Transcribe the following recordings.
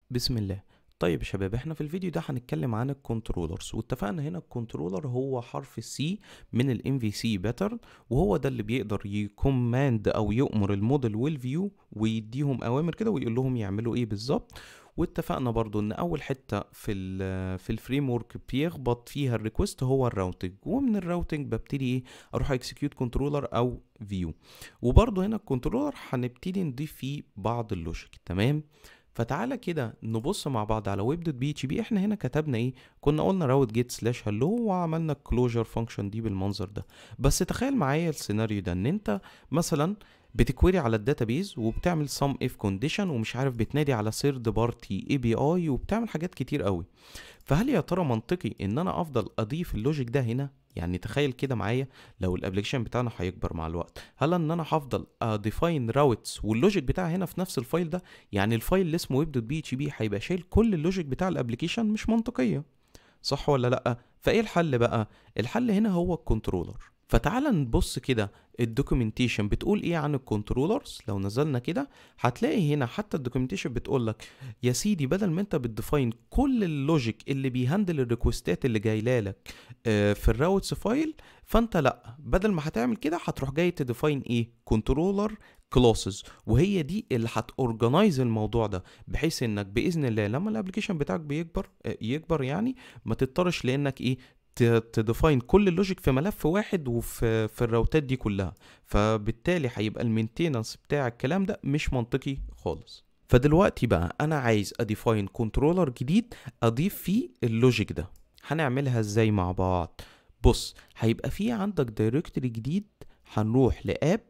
بسم الله. طيب يا شباب، احنا في الفيديو ده هنتكلم عن الكنترولرز، واتفقنا هنا الكنترولر هو حرف السي من الام في سي باترن، وهو ده اللي بيقدر يكوماند او يؤمر الموديل والفيو ويديهم اوامر كده ويقول لهم يعملوا ايه بالظبط. واتفقنا برضو ان اول حته في الفريم ورك بيخبط فيها الريكوست هو الراوتنج، ومن الراوتنج ببتدي ايه اروح اكسكيوت كنترولر او فيو. وبرضو هنا الكنترولر هنبتدي نضيف فيه بعض اللوجيك. تمام. فتعالى كده نبص مع بعض على ويب دوت بي اتش بي. احنا هنا كتبنا ايه؟ كنا قلنا راوت جيت سلاش هلو وعملنا الكلوجر فانكشن دي بالمنظر ده. بس تخيل معايا السيناريو ده، ان انت مثلا بتكويري على الداتابيز وبتعمل سم اف كونديشن ومش عارف بتنادي على ثيرد بارتي اي بي اي وبتعمل حاجات كتير قوي. فهل يا ترى منطقي ان انا افضل اضيف اللوجيك ده هنا؟ يعني تخيل كده معايا، لو الابلكيشن بتاعنا هيكبر مع الوقت، هل ان انا هفضل اديفاين راوتس واللوجيك بتاعها هنا في نفس الفايل ده؟ يعني الفايل اللي اسمه ويب دوت بي اتش بي هيبقى شايل كل اللوجيك بتاع الابلكيشن؟ مش منطقيه، صح ولا لا؟ فايه الحل بقى؟ الحل هنا هو الكنترولر. فتعال نبص كده الدوكيومنتيشن بتقول ايه عن الكنترولرز. لو نزلنا كده هتلاقي هنا حتى الدوكيومنتيشن بتقول لك يا سيدي، بدل ما انت بتديفاين كل اللوجيك اللي بيهندل الريكوستات اللي جايه لك في الراوتس فايل، فانت لا، بدل ما هتعمل كده هتروح جاي تديفاين ايه؟ كنترولر كلاسز، وهي دي اللي هتورجنايز الموضوع ده، بحيث انك باذن الله لما الابلكيشن بتاعك يكبر يعني ما تضطرش لانك ايه تديفاين كل اللوجيك في ملف واحد وفي الراوتات دي كلها. فبالتالي هيبقى المينتيننس بتاع الكلام ده مش منطقي خالص. فدلوقتي بقى انا عايز اديفاين كنترولر جديد اضيف فيه اللوجيك ده. هنعملها ازاي مع بعض؟ بص، هيبقى في عندك دايركتوري جديد، هنروح لاب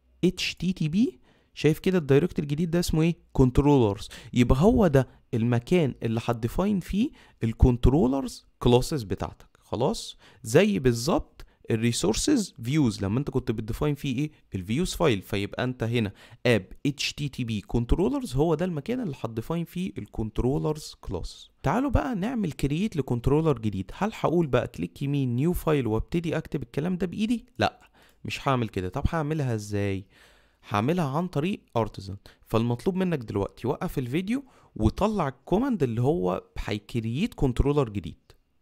HTTP. شايف كده الدايركتوري الجديد ده اسمه ايه؟ كنترولرز. يبقى هو ده المكان اللي هتديفاين فيه الكنترولرز كلاسز بتاعتك. خلاص، زي بالظبط الريسورسز فيوز لما انت كنت بتديفاين فيه ايه؟ الفيوز فايل. فيبقى انت هنا اب HTTP كنترولرز هو ده المكان اللي هتديفاين فيه الكنترولرز كلاس. تعالوا بقى نعمل كرييت لكنترولر جديد. هل هقول بقى كليك يمين نيو فايل وابتدي اكتب الكلام ده بايدي؟ لا، مش هعمل كده. طب هعملها ازاي؟ هعملها عن طريق ارتزن. فالمطلوب منك دلوقتي وقف الفيديو وطلع الكوماند اللي هو هيكرييت كنترولر جديد.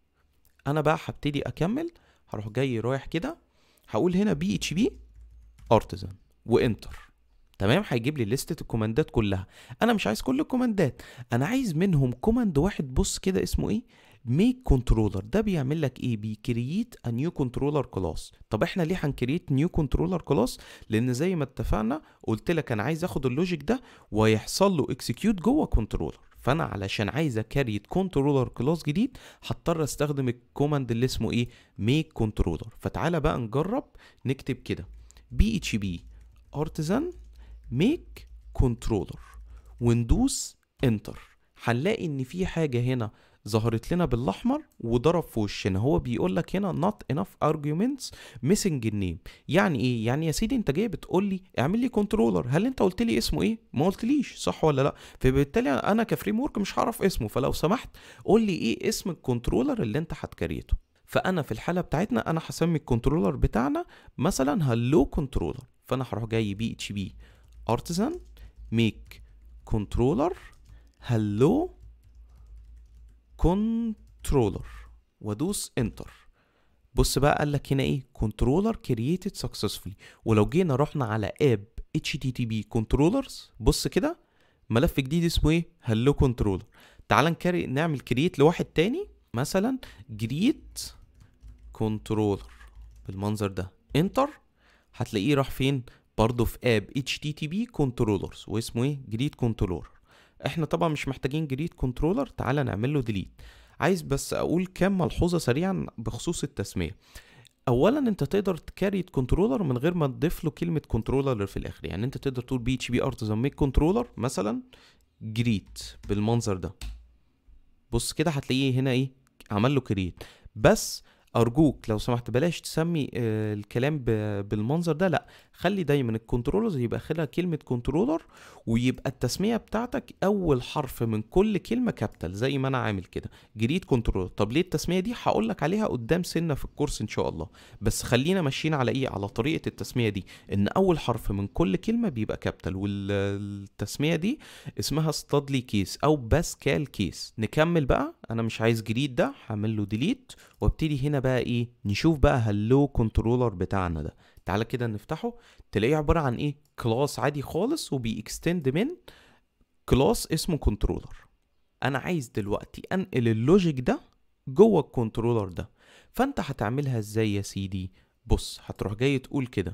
انا بقى هبتدي اكمل. هروح جاي رايح كده، هقول هنا بي اتش بي ارتزن وانتر. تمام، هيجيب لي لستة الكوماندات كلها. انا مش عايز كل الكوماندات، انا عايز منهم كوماند واحد. بص كده اسمه ايه؟ ميك كنترولر. ده بيعمل لك ايه؟ بيكرييت ا نيو كنترولر كلاس. طب احنا ليه هنكرييت نيو كنترولر كلاس؟ لان زي ما اتفقنا قلت لك انا عايز اخد اللوجيك ده ويحصل له اكسكيوت جوه كنترولر. فانا علشان عايز اكريت كنترولر كلاس جديد هضطر استخدم الكوماند اللي اسمه ايه؟ ميك كنترولر. فتعالى بقى نجرب نكتب كده بي اتش بي ارتزن ميك كنترولر وندوس انتر. هنلاقي ان في حاجه هنا ظهرت لنا بالاحمر وضرب في وشنا. هو بيقول لك هنا not enough arguments missing النيم. يعني ايه؟ يعني يا سيدي انت جاي بتقول لي اعمل لي كنترولر، هل انت قلت لي اسمه ايه؟ ما قلتليش، صح ولا لا؟ فبالتالي انا كفريم ورك مش هعرف اسمه. فلو سمحت قول لي ايه اسم الكنترولر اللي انت هتكريته. فانا في الحاله بتاعتنا انا هسمي الكنترولر بتاعنا مثلا هلو كنترولر. فانا هروح جاي بي اتش بي artisan make controller hello controller وادوس انتر. بص بقى قال لك هنا ايه؟ controller created successfully. ولو جينا رحنا على اب http controllers، بص كده ملف جديد اسمه ايه؟ hello controller. تعال نعمل create لواحد تاني، مثلا create controller بالمنظر ده. انتر. هتلاقيه راح فين؟ برضه في اب HTTP controllers واسمه ايه؟ جديد كنترولر. احنا طبعا مش محتاجين جديد كنترولر، تعالى نعمل له ديليت. عايز بس اقول كام ملحوظه سريعا بخصوص التسميه. اولا انت تقدر تكريت كنترولر من غير ما تضيف له كلمه كنترولر في الاخر. يعني انت تقدر تقول بي اتش بي ارتزن ميك كنترولر مثلا جريت بالمنظر ده. بص كده هتلاقيه هنا ايه؟ عمل له كريت. بس ارجوك لو سمحت بلاش تسمي الكلام بالمنظر ده، لا، خلي دايما الكنترولرز يبقى اخرها كلمة كنترولر، ويبقى التسمية بتاعتك اول حرف من كل كلمة كابيتال زي ما انا عامل كده، جريد كنترولر. طب ليه التسمية دي؟ هقولك عليها قدام سنة في الكورس ان شاء الله، بس خلينا ماشيين على ايه، على طريقة التسمية دي، ان اول حرف من كل كلمة بيبقى كابيتال. والتسمية دي اسمها ستادلي كيس او باسكال كيس. نكمل بقى، انا مش عايز جريد ده، هعمل له ديليت وابتدي هنا بقى ايه، نشوف بقى هلو كنترولر بتاعنا ده. تعالى كده نفتحه، تلاقيه عبارة عن ايه، كلاس عادي خالص وبيكستند من كلاس اسمه كنترولر. انا عايز دلوقتي انقل اللوجيك ده جوه الكنترولر ده. فانت هتعملها ازاي يا سيدي؟ بص، هتروح جاي تقول كده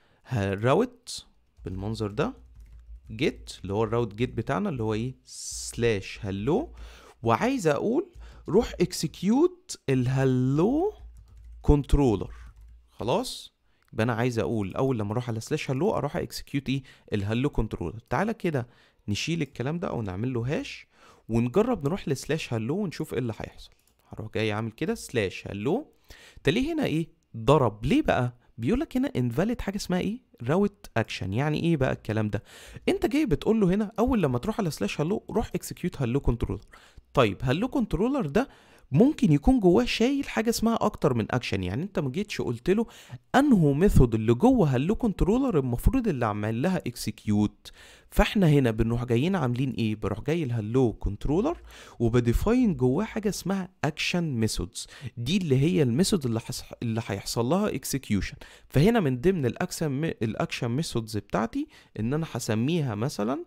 راوت بالمنظر ده جيت، اللي هو الراوت جيت بتاعنا اللي هو ايه سلاش هلو، وعايز اقول روح اكسكيوت الهلو كنترولر. خلاص، يبقى انا عايز اقول اول لما اروح على سلاش هلو اروح اكسكيوت ايه الهلو كنترولر. تعالى كده نشيل الكلام ده او نعمل له هاش ونجرب نروح لسلاش هلو ونشوف ايه اللي هيحصل. هروح جاي عامل كده سلاش هلو، تلاقيه هنا ايه ضرب. ليه بقى؟ بيقولك هنا انفاليد حاجه اسمها ايه راوت اكشن. يعني ايه بقى الكلام ده؟ انت جاي بتقول له هنا اول لما تروح على سلاش هلو روح اكسكيوت هلو كنترولر. طيب هلو كنترولر ده ممكن يكون جواه شايل حاجه اسمها اكتر من اكشن. يعني انت ما جيتش قلت له انهو ميثود اللي جوه هلو كنترولر المفروض اللي عمل لها اكسكيوت. فاحنا هنا بنروح جايين عاملين ايه، بروح جاي الهلو كنترولر وبديفاين جواه حاجه اسمها اكشن ميثودز. دي اللي هي الميثود اللي هيحصل لها اكسكيوشن. فهنا من ضمن الاكشن ميثودز بتاعتي ان انا هسميها مثلا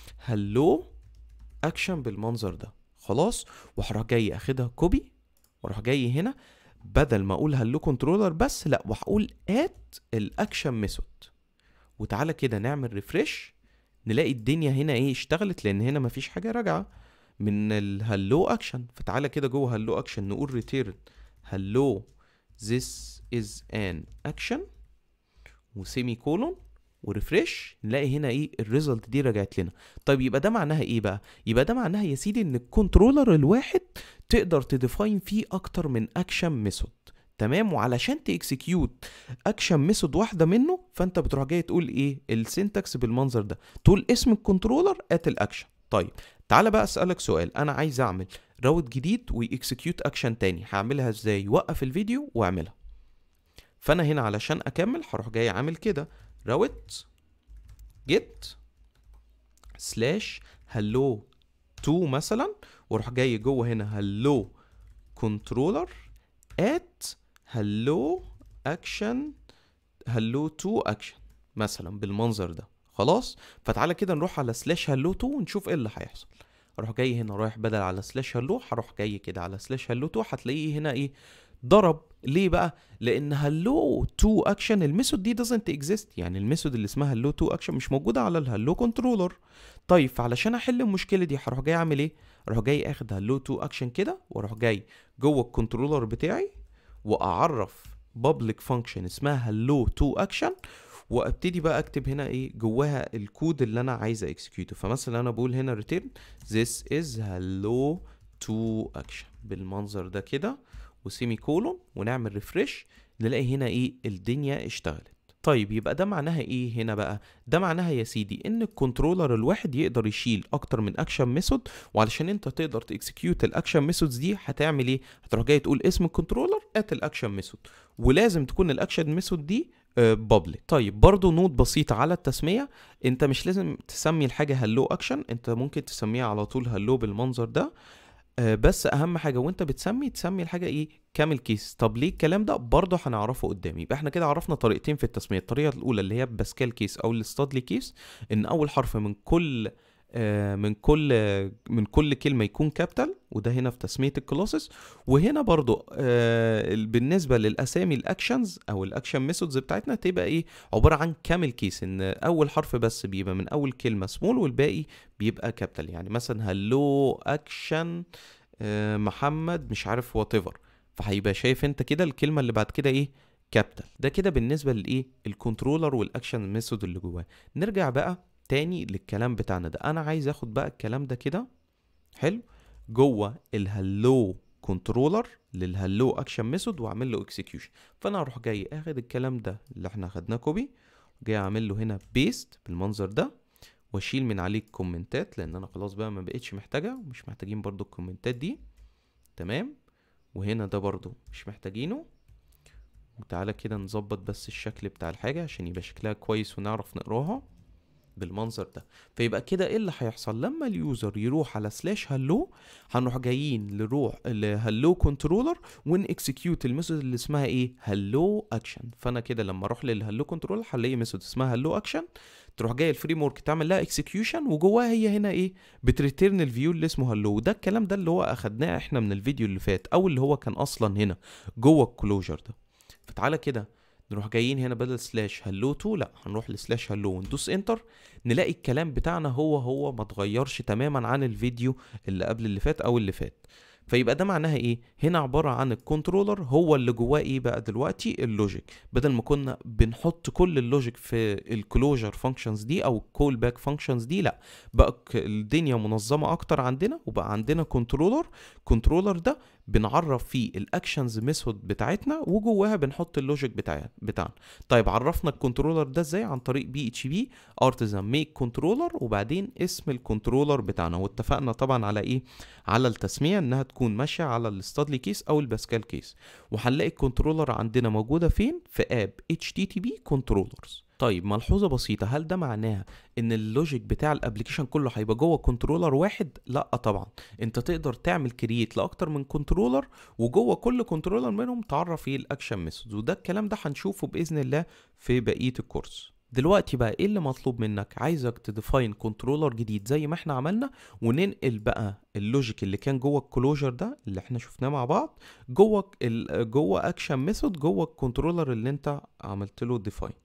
هلو اكشن بالمنظر ده. خلاص، وهروح جاي اخدها كوبي واروح جاي هنا بدل ما اقول هلو كنترولر بس لا، وهقول ات الاكشن ميثود. وتعالى كده نعمل ريفرش، نلاقي الدنيا هنا ايه اشتغلت، لان هنا مفيش حاجه راجعه من الهلو اكشن. فتعالى كده جوه هلو اكشن نقول ريتيرن هلو this is an action وسيمي كولون وريفرش، نلاقي هنا ايه الريزلت دي رجعت لنا. طيب يبقى ده معناها ايه بقى؟ يبقى ده معناها يا سيدي ان الكنترولر الواحد تقدر تديفاين فيه اكتر من اكشن ميثود. تمام، وعلشان تاكسكيوت اكشن ميثود واحده منه فانت بتروح جاي تقول ايه السينتاكس بالمنظر ده، تقول اسم الكنترولر ات الاكشن. طيب تعالى بقى اسالك سؤال، انا عايز اعمل راوت جديد واكسكيوت اكشن تاني، هعملها ازاي؟ وقف الفيديو واعملها. فانا هنا علشان اكمل هروح جاي عامل كده راوت جيت سلاش هلو 2 مثلا، واروح جاي جوه هنا هلو كنترولر ات هلو اكشن هلو 2 اكشن مثلا بالمنظر ده. خلاص، فتعالى كده نروح على سلاش هلو 2 ونشوف ايه اللي هيحصل. اروح جاي هنا رايح بدل على سلاش هلو هروح جاي كده على سلاش هلو 2، هتلاقيه هنا ايه ضرب. ليه بقى؟ لان هلو 2 اكشن الميثود دي doesn't exist، يعني الميثود اللي اسمها هلو 2 اكشن مش موجوده على الهلو كنترولر. طيب فعلشان احل المشكله دي هروح جاي اعمل ايه، اروح جاي اخد هلو 2 اكشن كده واروح جاي جوه الكنترولر بتاعي واعرف public function اسمها هلو 2 اكشن، وابتدي بقى اكتب هنا ايه جواها الكود اللي انا عايز اكسكيوته. فمثلا انا بقول هنا return this is hello 2 action بالمنظر ده كده وسيمي كولون ونعمل ريفرش، نلاقي هنا ايه الدنيا اشتغلت. طيب يبقى ده معناها ايه هنا بقى؟ ده معناها يا سيدي ان الكنترولر الواحد يقدر يشيل اكتر من اكشن ميثود، وعلشان انت تقدر تاكسكيوت الاكشن ميثودز دي هتعمل ايه؟ هتروح جاي تقول اسم الكنترولر ات الاكشن ميثود، ولازم تكون الاكشن ميثود دي بابليك. طيب برضو نوت بسيطة على التسمية، انت مش لازم تسمي الحاجة هلو اكشن، انت ممكن تسميها على طول هلو بالمنظر ده. بس اهم حاجه وانت تسمي الحاجه ايه كامل كيس. طب ليه الكلام ده؟ برضه هنعرفه قدام. يبقى احنا كده عرفنا طريقتين في التسميه. الطريقه الاولى اللي هي باسكال كيس او الستادلي كيس، ان اول حرف من كل كلمه يكون كابيتال، وده هنا في تسميه الكلاسز. وهنا برضو بالنسبه للاسامي الاكشنز او الاكشن ميثودز بتاعتنا تبقى ايه عباره عن كامل كيس، ان اول حرف بس بيبقى من اول كلمه سمول والباقي بيبقى كابيتال. يعني مثلا هلو اكشن محمد مش عارف وات ايفر، فهيبقى شايف انت كده الكلمه اللي بعد كده ايه كابيتال. ده كده بالنسبه للايه الكنترولر والاكشن ميثود اللي جواه. نرجع بقى تاني للكلام بتاعنا ده. انا عايز اخد بقى الكلام ده كده حلو جوه الهلو كنترولر للهلو اكشن ميثود واعمل له اكسكيوشن. فانا هروح جاي اخد الكلام ده اللي احنا خدناه كوبي جاي اعمل له هنا بيست بالمنظر ده، واشيل من عليه الكومنتات لان انا خلاص بقى ما بقتش محتاجها، ومش محتاجين برضو الكومنتات دي. تمام. وهنا ده برضو مش محتاجينه. وتعالى كده نظبط بس الشكل بتاع الحاجة عشان يبقى شكلها كويس ونعرف نقراها بالمنظر ده. فيبقى كده ايه اللي هيحصل لما اليوزر يروح على سلاش هلو، هنروح جايين نروح لهلو كنترولر ون اكسكيوت الميثود اللي اسمها ايه هلو اكشن. فانا كده لما اروح للهلو كنترولر هلاقي ميثود اسمها هلو اكشن، تروح جاي الفريم ورك تعمل لها اكسكيوشن، وجواها هي هنا ايه بتريتيرن الفيو اللي اسمه هلو. وده الكلام ده اللي هو اخدناه احنا من الفيديو اللي فات، او اللي هو كان اصلا هنا جوه الكلوجر ده. فتعالى كده نروح جايين هنا بدل سلاش هلو تو، لا هنروح لسلاش هلو وندوس انتر، نلاقي الكلام بتاعنا هو ما اتغيرش تماما عن الفيديو اللي قبل اللي فات او اللي فات. فيبقى ده معناها ايه؟ هنا عبارة عن الكنترولر هو اللي جواه ايه بقى دلوقتي اللوجيك، بدل ما كنا بنحط كل اللوجيك في الكلوجر فانكشنز دي او الكول باك فانكشنز دي، لا بقى الدنيا منظمة اكتر عندنا، وبقى عندنا كنترولر ده بنعرف فيه الاكشنز ميثود بتاعتنا، وجواها بنحط اللوجيك بتاعنا. طيب عرفنا الكنترولر ده ازاي؟ عن طريق بي اتش بي ارتزان ميك كنترولر وبعدين اسم الكنترولر بتاعنا. واتفقنا طبعا على ايه؟ على التسميه انها تكون ماشيه على الستادلي كيس او الباسكال كيس. وهنلاقي الكنترولر عندنا موجوده فين؟ في اب اتش تي تي بي كنترولرز. طيب ملحوظه بسيطه، هل ده معناها ان اللوجيك بتاع الابلكيشن كله هيبقى جوه كنترولر واحد؟ لا طبعا، انت تقدر تعمل كرييت لاكتر من كنترولر، وجوه كل كنترولر منهم تعرف ايه الاكشن ميثودز. وده الكلام ده هنشوفه باذن الله في بقيه الكورس. دلوقتي بقى ايه اللي مطلوب منك؟ عايزك تديفاين كنترولر جديد زي ما احنا عملنا، وننقل بقى اللوجيك اللي كان جوه الكلوجر ده اللي احنا شفناه مع بعض جوه اكشن ميثود جوه الكنترولر اللي انت عملت له ديفاين.